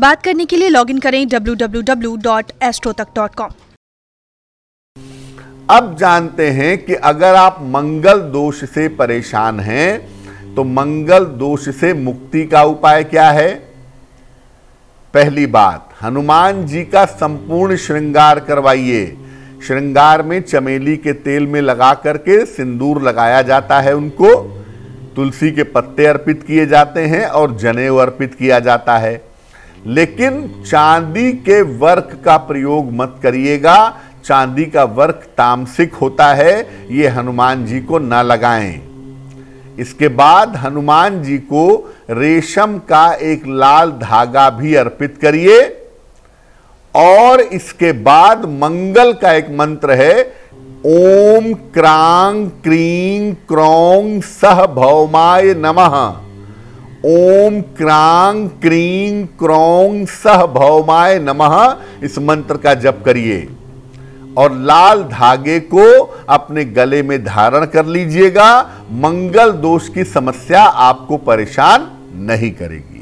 बात करने के लिए लॉगिन करें www.astrotak.com। अब जानते हैं कि अगर आप मंगल दोष से परेशान हैं तो मंगल दोष से मुक्ति का उपाय क्या है। पहली बात, हनुमान जी का संपूर्ण श्रृंगार करवाइए। श्रृंगार में चमेली के तेल में लगा करके सिंदूर लगाया जाता है, उनको तुलसी के पत्ते अर्पित किए जाते हैं और जनेऊ अर्पित किया जाता है। लेकिन चांदी के वर्क का प्रयोग मत करिएगा। चांदी का वर्क तामसिक होता है, ये हनुमान जी को ना लगाएं। इसके बाद हनुमान जी को रेशम का एक लाल धागा भी अर्पित करिए। और इसके बाद मंगल का एक मंत्र है, ओम क्रांग क्रीं क्रौं सह भौमाय नमः। ओम क्रांग क्रीं क्रौं सह भौमाय नमः, इस मंत्र का जप करिए और लाल धागे को अपने गले में धारण कर लीजिएगा। मंगल दोष की समस्या आपको परेशान नहीं करेगी।